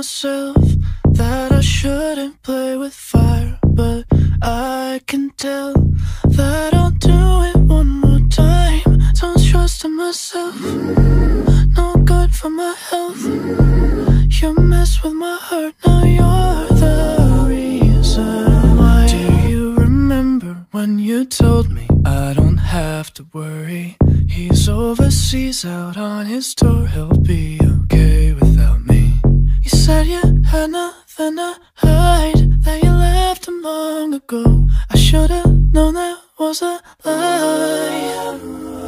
myself that I shouldn't play with fire, but I can tell that I'll do it one more time. Don't trust in myself, no good for my health. You mess with my heart, now you're the reason why. Do you remember when you told me I don't have to worry? He's overseas out on his tour, he'll be okay without me. You said you had nothing to hide, that you left him long ago. I should've known that was a lie.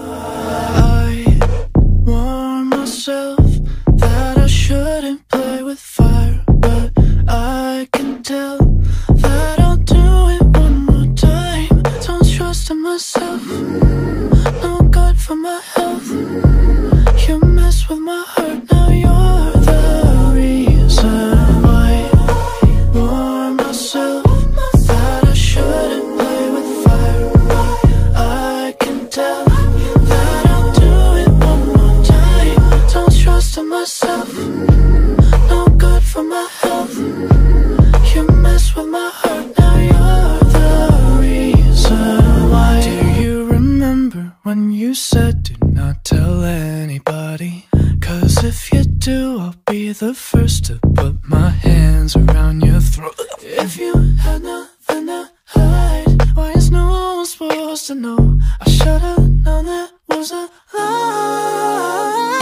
I warned myself that I shouldn't play with fire, but I can tell that I'll do it one more time. Don't trust in myself, no good for my health. You mess with my heart, now you're the reason why. I warned myself that I shouldn't play with fire, but I can tell that I'll do it one more time. Don't trust in myself, no good for my health. You mess with my heart, now you're the reason why. Do you remember when you said do not tell anybody? 'Cause if you do, I'll be the first to put my hands around your throat. If you had nothing to hide, why is no one supposed to know? I should've known that was a lie.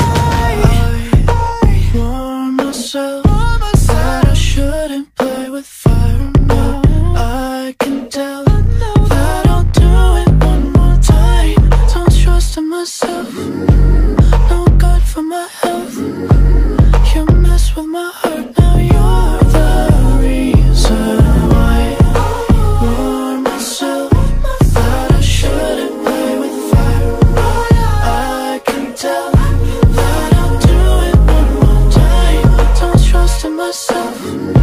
I warned myself that I shouldn't play with fire, but I can tell that I'll do it one more time. Don't trust in myself, no good for my health. You mess with my heart, now you're the reason why. I warned myself that I shouldn't play with fire, but I can tell that I'll do it one more time. Don't trust in myself.